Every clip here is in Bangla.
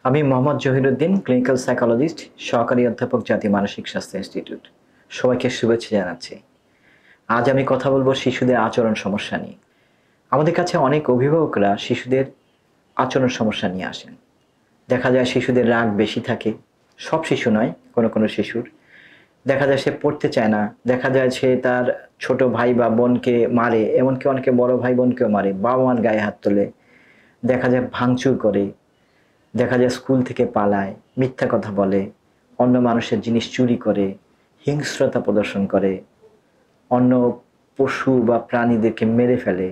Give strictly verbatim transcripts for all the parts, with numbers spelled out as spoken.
আমি মোহাম্মদ জহিরুদ্দিন, ক্লিনিক্যাল সাইকোলজিস্ট, সহকারী অধ্যাপক, জাতীয় মানসিক স্বাস্থ্য ইনস্টিটিউট। সবাইকে শুভেচ্ছা জানাচ্ছি। আজ আমি কথা বলবো শিশুদের আচরণ সমস্যা নিয়ে। আমাদের কাছে অনেক অভিভাবকরা শিশুদের আচরণ সমস্যা নিয়ে আসেন। দেখা যায় শিশুদের রাগ বেশি থাকে, সব শিশু নয়, কোনো কোনো শিশুর। দেখা যায় সে পড়তে চায় না, দেখা যায় সে তার ছোট ভাই বা বোনকে মারে, এমনকি অনেকে বড় ভাই বোনকেও মারে, বাবা মার গায়ে হাত তোলে, দেখা যায় ভাঙচুর করে, দেখা যায় স্কুল থেকে পালায়, মিথ্যা কথা বলে, অন্য মানুষের জিনিস চুরি করে, হিংস্রতা প্রদর্শন করে, অন্য পশু বা প্রাণীদেরকে মেরে ফেলে,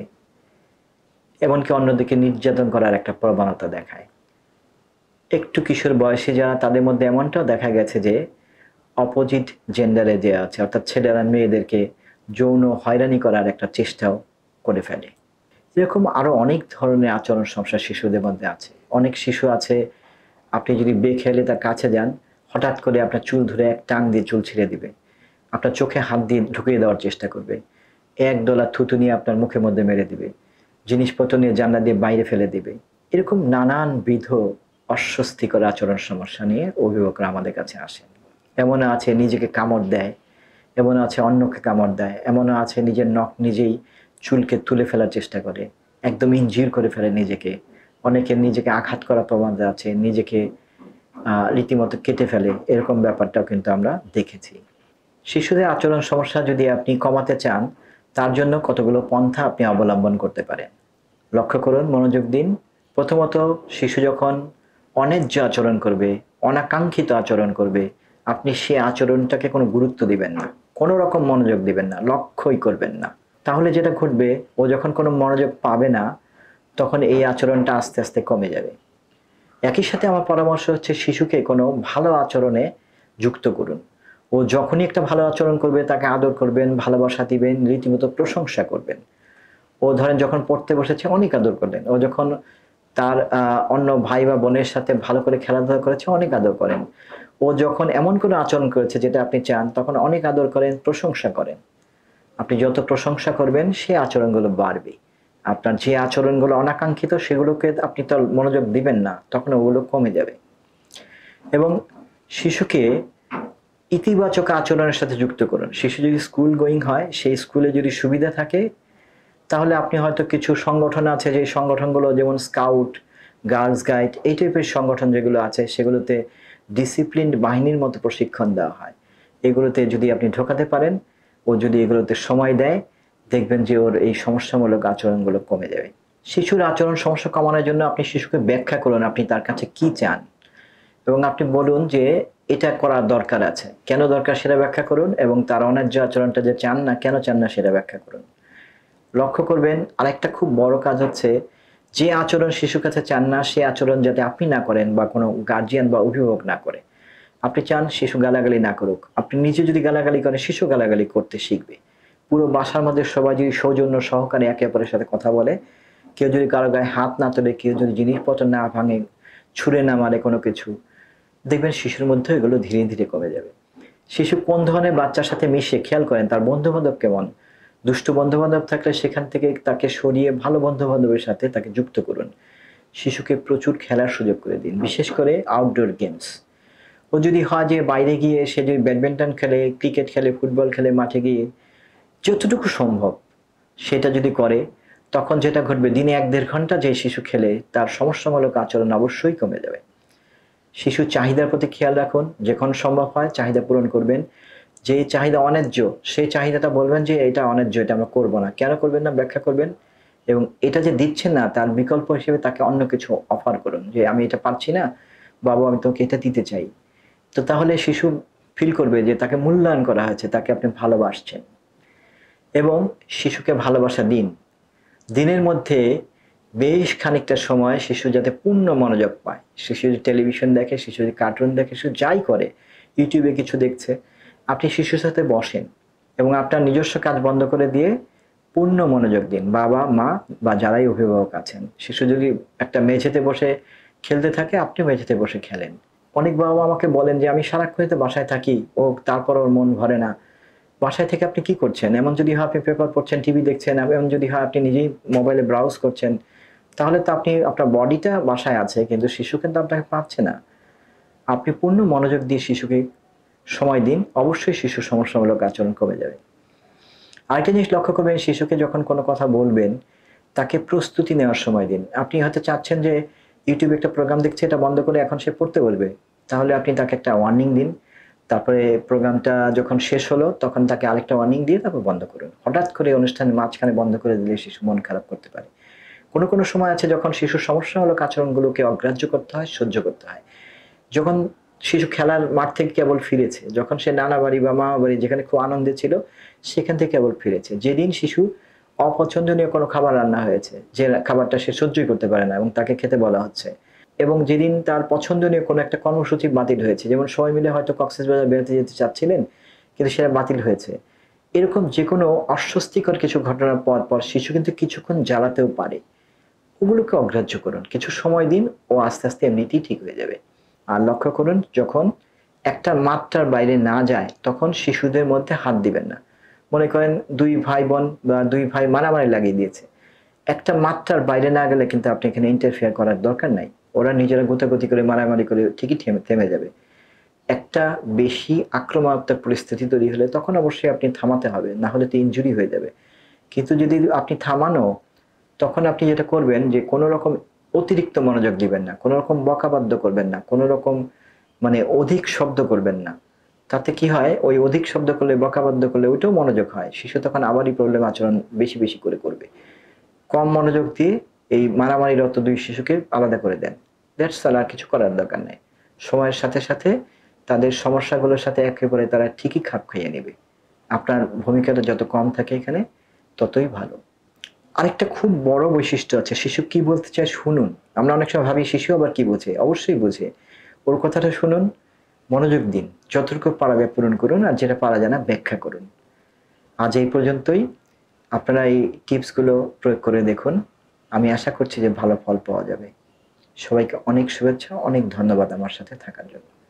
এমনকি অন্যদিকে নির্যাতন করার একটা প্রবণতা দেখায়। একটু কিশোর বয়সী যারা, তাদের মধ্যে এমনটাও দেখা গেছে যে অপোজিট জেন্ডারে যে আছে, অর্থাৎ ছেলেরা মেয়েদেরকে যৌন হয়রানি করার একটা চেষ্টাও করে ফেলে। এরকম আরও অনেক ধরনের আচরণ সমস্যা শিশুদের মধ্যে আছে। অনেক শিশু আছে, আপনি যদি বেখেয়ালি তার কাছে যান, হঠাৎ করে আপনার চুল ধরে এক টান দিয়ে চুল ছিঁড়ে দিবে, আপনার চোখে হাত দিয়ে ঢুকিয়ে দেওয়ার চেষ্টা করবে, এক ডলা থুতু নিয়ে আপনার মুখের মধ্যে মেরে দিবে, জিনিসপত্র নিয়ে জানলা দিয়ে বাইরে ফেলে দিবে। এরকম নানানবিধ অস্বস্তিকর আচরণ সমস্যা নিয়ে অভিভাবকরা আমাদের কাছে আসেন। এমন আছে নিজেকে কামড় দেয়, এমন আছে অন্যকে কামড় দেয়, এমনও আছে নিজের নখ নিজেই চুলকে তুলে ফেলার চেষ্টা করে, একদম ইনজিউর করে ফেলে নিজেকে। অনেকে নিজেকে আঘাত করার প্রবণতা আছে, নিজেকে রীতিমতো কেটে ফেলে। এরকম ব্যাপারটাও কিন্তু আমরা দেখেছি। শিশুদের আচরণ সমস্যা যদি আপনি কমাতে চান, তার জন্য কতগুলো পন্থা আপনি অবলম্বন করতে পারেন। লক্ষ্য করুন, মনোযোগ দিন। প্রথমত, শিশু যখন অন্যায্য আচরণ করবে, অনাকাঙ্ক্ষিত আচরণ করবে, আপনি সে আচরণটাকে কোনো গুরুত্ব দিবেন না, কোনো রকম মনোযোগ দিবেন না, লক্ষ্যই করবেন না। তাহলে যেটা ঘটবে, ও যখন কোনো মনোযোগ পাবে না, তখন এই আচরণটা আস্তে আস্তে কমে যাবে। একই সাথে আমার পরামর্শ হচ্ছে, শিশুকে কোনো ভালো আচরণে যুক্ত করুন। ও যখনই একটা ভালো আচরণ করবে, তাকে আদর করবেন, ভালোবাসা দিবেন, রীতিমতো প্রশংসা করবেন। ও ধরেন যখন পড়তে বসেছে, অনেক আদর করলেন। ও যখন তার অন্য ভাই বা বোনের সাথে ভালো করে খেলাধুলা করেছে, অনেক আদর করেন। ও যখন এমন কোনো আচরণ করেছে যেটা আপনি চান, তখন অনেক আদর করেন, প্রশংসা করেন। আপনি যত প্রশংসা করবেন, সে আচরণগুলো বাড়বে। আপনার যে আচরণগুলো অনাকাঙ্ক্ষিত, সেগুলোকে আপনি তো মনোযোগ দিবেন না, তখন ওগুলো কমে যাবে। এবং শিশুকে ইতিবাচক আচরণের সাথে যুক্ত করুন। শিশু যদি স্কুল গোয়িং হয়, সেই স্কুলে যদি সুবিধা থাকে, তাহলে আপনি হয়তো কিছু সংগঠন আছে, যে সংগঠনগুলো যেমন স্কাউট, গার্লস গাইড, এই টাইপের সংগঠন যেগুলো আছে, সেগুলোতে ডিসিপ্লিনড বাহিনীর মতো প্রশিক্ষণ দেওয়া হয়। এগুলোতে যদি আপনি ঢোকাতে পারেন, ও যদি এগুলোতে সময় দেয়, দেখবেন যে ওর এই সমস্যামূলক আচরণগুলো কমে যাবে। শিশুর আচরণ সমস্যা কমানোর জন্য আপনি শিশুকে ব্যাখ্যা করুন আপনি তার কাছে কি চান, এবং আপনি বলুন যে এটা করার দরকার আছে, কেন দরকার সেটা ব্যাখ্যা করুন, এবং তার অন্যায্য আচরণটা যে চান না, কেন চান না সেটা ব্যাখ্যা করুন। লক্ষ্য করবেন, আরেকটা খুব বড় কাজ হচ্ছে, যে আচরণ শিশুর কাছে চান না, সে আচরণ যাতে আপনি না করেন বা কোনো গার্জিয়ান বা অভিভাবক না করে। আপনি চান শিশু গালাগালি না করুক, আপনি নিজে যদি গালাগালি করেন, শিশু গালাগালি করতে শিখবে। পুরো বাসার মধ্যে সবাই যদি সৌজন্য সহকারে একে অপরের সাথে কথা বলে, কেউ যদি কারো গায়ে হাত না তোলে, কেউ যদি জিনিসপত্র না ভাঙে, ছুঁড়ে না মারে কোনো কিছু, দেখবেন শিশুর মধ্যে এগুলো ধীরে ধীরে কমে যাবে। শিশু কোন ধরনের বাচ্চার সাথে মিশে খেয়াল করেন, তার বন্ধু বান্ধব কেমন। দুষ্টু বন্ধু বান্ধব থাকলে সেখান থেকে তাকে সরিয়ে ভালো বন্ধু বান্ধবের সাথে তাকে যুক্ত করুন। শিশুকে প্রচুর খেলার সুযোগ করে দিন, বিশেষ করে আউটডোর গেমস। ও যদি হয় যে বাইরে গিয়ে সে যদি ব্যাডমিন্টন খেলে, ক্রিকেট খেলে, ফুটবল খেলে, মাঠে গিয়ে যতটুকু সম্ভব সেটা যদি করে, তখন যেটা ঘটবে, দিনে এক দেড় ঘন্টা যে শিশু খেলে, তার সমস্যামূলক আচরণ অবশ্যই কমে যাবে। শিশুর চাহিদার প্রতি খেয়াল রাখুন, যখন সম্ভব হয় চাহিদা পূরণ করবেন। যে চাহিদা অন্যায্য, সেই চাহিদাটা বলবেন যে এটা অন্যায্য, এটা আমরা করবো না। কেন করবেন না ব্যাখ্যা করবেন, এবং এটা যে দিচ্ছেন না, তার বিকল্প হিসেবে তাকে অন্য কিছু অফার করুন, যে আমি এটা পারছি না বাবু, আমি তোকে এটা দিতে চাই। তো তাহলে শিশু ফিল করবে যে তাকে মূল্যায়ন করা হয়েছে, তাকে আপনি ভালোবাসছেন। এবং শিশুকে ভালোবাসা দিন। দিনের মধ্যে বেশ খানিকটা সময় শিশু যাতে পূর্ণ মনোযোগ পায়। শিশু যদি টেলিভিশন দেখে, শিশু যদি কার্টুন দেখে, শিশু যাই করে, ইউটিউবে কিছু দেখছে, আপনি শিশুর সাথে বসেন এবং আপনার নিজস্ব কাজ বন্ধ করে দিয়ে পূর্ণ মনোযোগ দিন। বাবা মা বা যারাই অভিভাবক আছেন, শিশু যদি একটা মেঝেতে বসে খেলতে থাকে, আপনি মেঝেতে বসে খেলেন। অনেক বাবা মা আমাকে বলেন যে আমি সারাক্ষণ বাসায় থাকি, ও তারপর ওর মন ভরে না। বাসায় থেকে আপনি কি করছেন? এমন যদি হয় আপনি পেপার পড়ছেন, টিভি দেখছেন, এমন যদি হয় আপনি নিজেই মোবাইলে ব্রাউজ করছেন, তাহলে তো আপনি আপনার বডিটা বাসায় আছে কিন্তু শিশু কিন্তু আপনাকে পাচ্ছে না। আপনি পূর্ণ মনোযোগ দিয়ে শিশুকে সময় দিন, অবশ্যই শিশুর সমস্যামূলক আচরণ কমে যাবে। আরেকটা জিনিস লক্ষ্য করবেন, শিশুকে যখন কোনো কথা বলবেন তাকে প্রস্তুতি নেওয়ার সময় দিন। আপনি হয়তো চাচ্ছেন যে ইউটিউবে একটা প্রোগ্রাম দেখছে, এটা বন্ধ করে এখন সে পড়তে বলবে, তাহলে আপনি তাকে একটা ওয়ার্নিং দিন, তারপরে প্রোগ্রামটা যখন শেষ হলো তখন তাকে আরেকটা ওয়ার্নিং দিয়ে তারপর বন্ধ করুন। হঠাৎ করে অনুষ্ঠানের মাঝখানে বন্ধ করে দিলে শিশু মন খারাপ করতে পারে। কোনো কোনো সময় আছে যখন শিশুর সমস্যামূলক আচরণগুলোকে অগ্রাহ্য করতে হয়, সহ্য করতে হয়। যখন শিশু খেলার মাঠ থেকে কেবল ফিরেছে, যখন সে নানা বাড়ি বা মামা বাড়ি যেখানে খুব আনন্দে ছিল সেখান থেকে কেবল ফিরেছে, যেদিন শিশু অপছন্দনীয় কোনো খাবার রান্না হয়েছে, যে খাবারটা সে সহ্যই করতে পারে না এবং তাকে খেতে বলা হচ্ছে, এবং যেদিন তার পছন্দনীয় কোনো একটা কর্মসূচি বাতিল হয়েছে, যেমন সবাই মিলে হয়তো কক্সবাজার বেড়াতে যেতে চাচ্ছিলেন কিন্তু সেটা বাতিল হয়েছে, এরকম যে কোনো অস্বস্তিকর কিছু ঘটনার পর পর শিশু কিন্তু কিছুক্ষণ জ্বালাতেও পারে। ওগুলোকে অগ্রাহ্য করুন, কিছু সময় দিন, ও আস্তে আস্তে এমনিতেই ঠিক হয়ে যাবে। আর লক্ষ্য করুন, যখন একটা মাত্রার বাইরে না যায় তখন শিশুদের মধ্যে হাত দিবেন না। মনে করেন দুই ভাই বোন বা দুই ভাই মারামারি লাগিয়ে দিয়েছে, একটা মাত্রার বাইরে না গেলে কিন্তু আপনি এখানে ইন্টারফেয়ার করার দরকার নাই। ওরা নিজেরা গোতাগুতি করে মারামারি করে ঠিকই থেমে থেমে যাবে। একটা বেশি আক্রমণাত্মক পরিস্থিতি তৈরি হলে তখন অবশ্যই আপনি থামাতে হবে, না হলে তো ইনজুরি হয়ে যাবে। কিন্তু যদি আপনি থামানো, তখন আপনি যেটা করবেন যে কোনো রকম অতিরিক্ত মনোযোগ দিবেন না, কোনো রকম বকাবাদ্য করবেন না, কোনো রকম মানে অধিক শব্দ করবেন না। তাতে কি হয়, ওই অধিক শব্দ করলে, বকাবাদ্য করলে ওইটাও মনোযোগ হয়, শিশু তখন আবারই প্রবলেম আচরণ বেশি বেশি করে করবে। কম মনোযোগ দিয়ে এই মারামারিরত দুই শিশুকে আলাদা করে দেন, দ্যাটস অল, আর কিছু করার দরকার নেই। সময়ের সাথে সাথে তাদের সমস্যাগুলোর সাথে একেবারে তারা ঠিকই খাপ খাইয়ে নেবে। আপনার ভূমিকাটা যত কম থাকে এখানে ততই ভালো। আরেকটা খুব বড় বৈশিষ্ট্য আছে, শিশু কি বলতে চায় শুনুন। আমরা অনেক সময় ভাবি শিশু আবার কি বোঝে, অবশ্যই বোঝে। ওর কথাটা শুনুন, মনোযোগ দিন, যতটুকু পারা যায় পূরণ করুন, আর যেটা পারা যায় না ব্যাখ্যা করুন। আজ এই পর্যন্তই। আপনারা এই টিপসগুলো প্রয়োগ করে দেখুন, আমি আশা করছি যে ভালো ফল পাওয়া যাবে। সবাইকে অনেক শুভেচ্ছা, অনেক ধন্যবাদ আমার সাথে থাকার জন্য।